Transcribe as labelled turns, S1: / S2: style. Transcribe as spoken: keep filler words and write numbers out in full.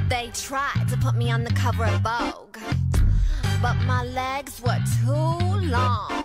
S1: They tried to put me on the cover of Vogue, but my legs were too long.